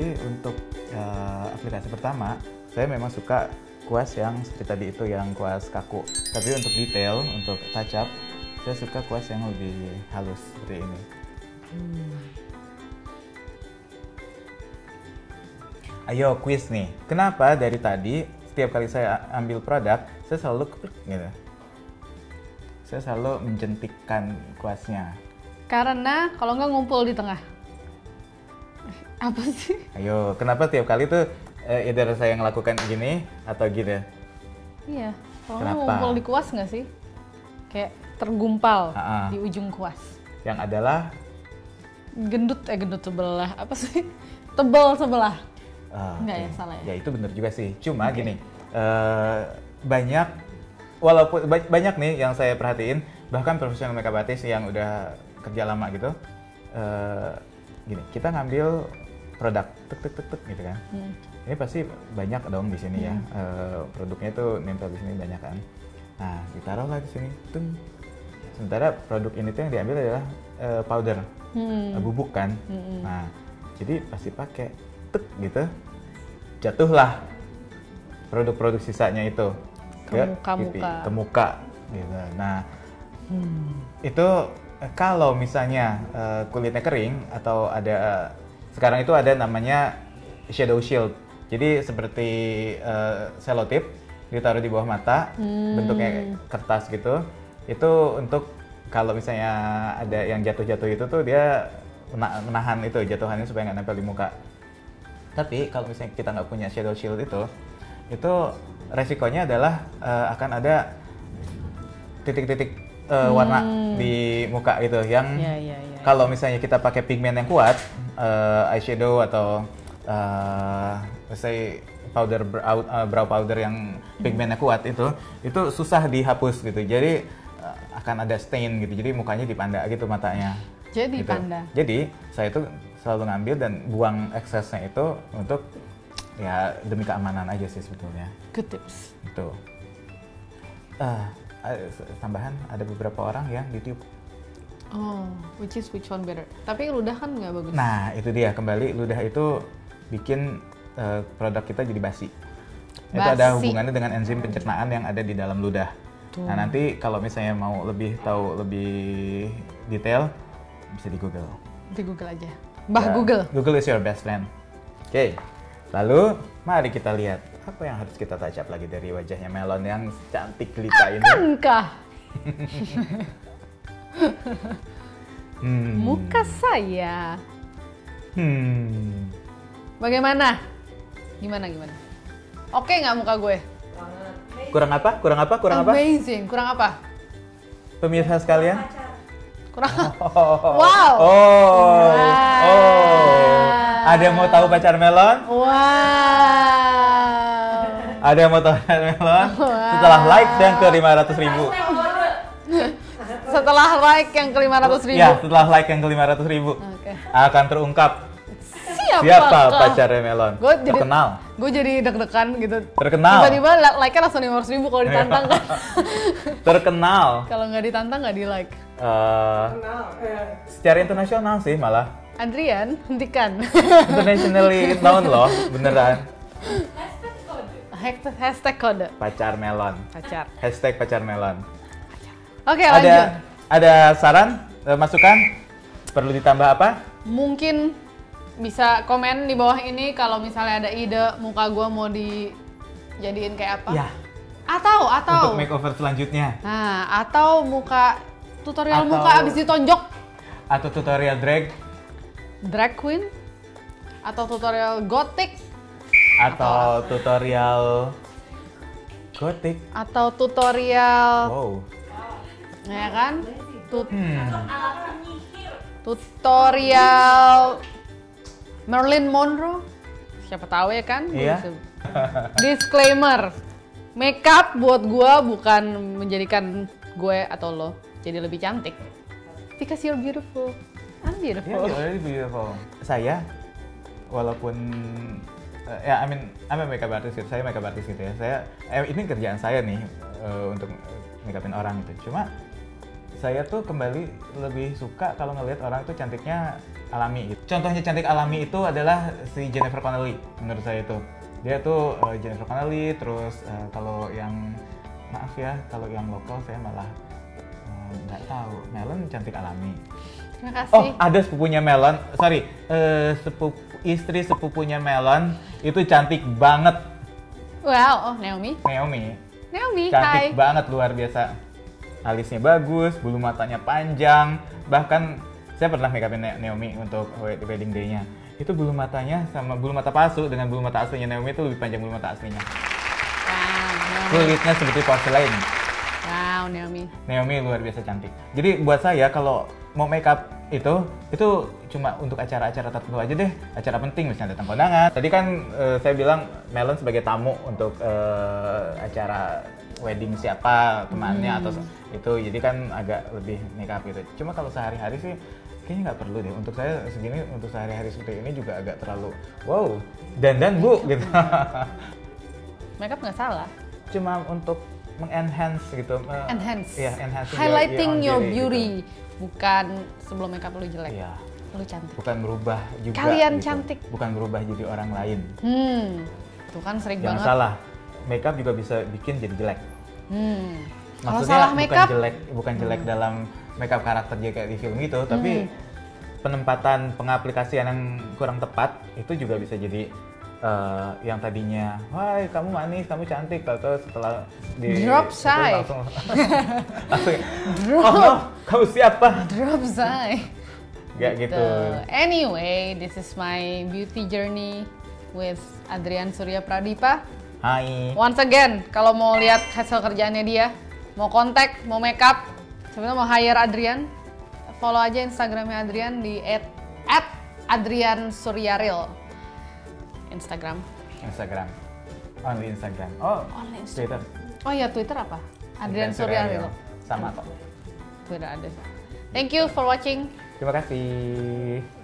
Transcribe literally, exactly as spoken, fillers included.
Jadi untuk uh, aplikasi pertama, saya memang suka kuas yang seperti tadi itu, yang kuas kaku. Tapi untuk detail, untuk touch up, saya suka kuas yang lebih halus seperti ini. Hmm. Ayo quiz nih, kenapa dari tadi setiap kali saya ambil produk, saya selalu klik gitu. Saya selalu menjentikkan kuasnya. Karena kalau nggak ngumpul di tengah. Apa sih? Ayo, kenapa tiap kali tuh eh, either saya ngelakukan gini atau gitu? Iya, kalau nggak ngumpul di kuas nggak sih? Kayak tergumpal uh-uh. di ujung kuas. Yang adalah? Gendut, eh gendut sebelah. Apa sih? Tebal sebelah. Uh, Enggak okay. ya, salah ya? Ya itu bener juga sih. Cuma okay. gini, uh, banyak, walaupun ba- banyak nih yang saya perhatiin, bahkan profesional makeup artist yang udah kerja lama gitu, uh, gini, kita ngambil produk, tek tek tek tek gitu kan. Hmm. Ini pasti banyak dong di sini hmm. ya, uh, produknya tuh nempel di sini banyak kan. Nah, ditaruhlah di sini, tung. Sementara produk ini tuh yang diambil adalah uh, powder, hmm. uh, bubuk kan. Hmm. Nah, jadi pasti pakai tek gitu, jatuhlah produk-produk sisanya itu ke muka-muka, ke muka gitu. Nah, hmm. itu kalau misalnya uh, kulitnya kering atau ada uh, sekarang itu ada namanya shadow shield. Jadi seperti uh, selotip ditaruh di bawah mata, hmm. bentuknya kertas gitu. Itu untuk kalau misalnya ada yang jatuh-jatuh itu tuh dia menahan itu jatuhannya supaya nggak nempel di muka. Tapi kalau misalnya kita nggak punya shadow shield itu, itu resikonya adalah uh, akan ada titik-titik uh, hmm. warna di muka gitu yang ya, ya, ya, kalau misalnya kita pakai pigmen yang kuat, uh, eyeshadow atau uh, say powder brow, uh, brow powder yang pigmennya kuat itu, itu susah dihapus gitu. Jadi uh, akan ada stain gitu. Jadi mukanya dipanda gitu matanya. Jadi gitu. panda. Jadi saya itu selalu ngambil dan buang eksesnya itu untuk ya demi keamanan aja sih sebetulnya. Good tips. Itu. Uh, tambahan ada beberapa orang yang ditiup. Oh, which is which one better? Tapi ludah kan nggak bagus. Nah itu dia, kembali ludah itu bikin uh, produk kita jadi basi. basi. Itu ada hubungannya dengan enzim pencernaan yang ada di dalam ludah. Tuh. Nah nanti kalau misalnya mau lebih tahu lebih detail bisa di Google. Di Google aja. Bah ya, Google. Google is your best friend. Oke. Okay. Lalu mari kita lihat apa yang harus kita touch up lagi dari wajahnya Melon yang cantik jelita ini. Akankah? hmm. Muka saya. Hmm. Bagaimana? Gimana gimana? Oke nggak muka gue? Kurang apa? Kurang apa? Kurang Amazing. apa? Amazing. Kurang apa? Pemirsa sekalian? Kurang. Oh. Wow. Oh. Wow. Oh. Ada yang mau tahu pacar Melon? Wow. Ada yang mau tahu pacar Melon? Wow. Setelah like yang ke lima ratus ribu. Setelah like yang ke lima ratus ribu? Ya, setelah like yang ke lima ratus ribu. Okay. Akan terungkap siapa, siapa pacarnya Melon. Gue jadi, terkenal. Gue jadi deg-degan gitu. Terkenal. Tiba-tiba like-nya langsung lima ratus ribu kalau ditantang kan. Terkenal. Kalau nggak ditantang nggak di like. Uh, secara internasional sih malah. Adrian, hentikan. Internationally known loh, beneran. Hashtag, hashtag kode. Pacar Melon. Pacar. Hashtag pacar Melon. Oke, ada, lanjut. Ada saran, masukan? Perlu ditambah apa? Mungkin bisa komen di bawah ini kalau misalnya ada ide muka gue mau dijadiin kayak apa. Ya. Atau, atau. Untuk makeover selanjutnya. Nah, atau muka, tutorial atau, muka abis ditonjok. Atau tutorial drag. Drag queen. Atau tutorial gothic. Atau, atau tutorial gothic. Atau tutorial. Wow. Ya kan? Tut hmm. Tutorial Marilyn Monroe. Siapa tahu ya kan? Iya. Disclaimer. Makeup buat gue bukan menjadikan gue atau lo jadi lebih cantik. Because you're beautiful. I'm beautiful. Yeah, you're already beautiful. Saya, walaupun uh, ya, I mean, I'm a makeup artist gitu. Saya makeup artist gitu ya. Saya, eh, ini kerjaan saya nih uh, untuk makeupin orang gitu. Cuma saya tuh kembali lebih suka kalau ngelihat orang tuh cantiknya alami. Gitu. Contohnya cantik alami itu adalah si Jennifer Connelly menurut saya itu. Dia tuh uh, Jennifer Connelly, terus uh, kalau yang maaf ya, kalau yang lokal saya malah nggak uh, tahu. Melon cantik alami. Terima kasih. Oh, ada sepupunya Melon. Sorry, uh, sepupu, istri sepupunya Melon itu cantik banget. Wow, oh Naomi. Naomi. Naomi, Cantik hi. banget, luar biasa. Alisnya bagus, bulu matanya panjang. Bahkan saya pernah make upin Naomi untuk wedding day-nya. Itu bulu matanya sama bulu mata palsu dengan bulu mata aslinya Naomi itu lebih panjang bulu mata aslinya. Wow, Kulitnya seperti porselen. wow, Naomi. Naomi luar biasa cantik. Jadi buat saya kalau mau make up itu itu cuma untuk acara-acara tertentu aja deh, acara penting misalnya datang kondangan. Tadi kan uh, saya bilang Melon sebagai tamu untuk uh, acara wedding siapa temannya hmm. atau itu, jadi kan agak lebih make up gitu. Cuma kalau sehari-hari sih kayaknya nggak perlu deh. Untuk saya segini untuk sehari-hari seperti ini juga agak terlalu wow dandan bu gitu. Make up nggak salah. Cuma untuk mengenhance gitu. Enhance. Iya, enhancing highlighting your, your beauty. Gitu. Bukan sebelum make up lu jelek. Iya. Lu cantik. Bukan berubah juga. Kalian gitu. cantik. Bukan berubah jadi orang lain. Hmm. Tuh kan sering Jangan banget. salah. Make up juga bisa bikin jadi jelek. Hmm. Maksudnya kalau salah make bukan up, jelek, bukan jelek hmm. dalam make up karakter dia kayak di film gitu, hmm. tapi penempatan pengaplikasian yang kurang tepat itu juga bisa jadi uh, yang tadinya, wah kamu manis, kamu cantik, atau setelah di drop shy, langsung, langsung drop, oh, kamu siapa? Drop shy. Gak gitu. gitu. Anyway, this is my beauty journey with Adrian Suryapradipa. Hai. Once again, kalau mau lihat hasil kerjaannya dia, mau kontak, mau make up, sebenarnya mau hire Adrian, follow aja Instagramnya Adrian di at, at Adrian Suryaril. Instagram. Instagram. Only Instagram. Oh, Only Instagram. Twitter. Oh iya, Twitter apa? Adrian Suryaril. Sama kok. Twitter ada. Thank you for watching. Terima kasih.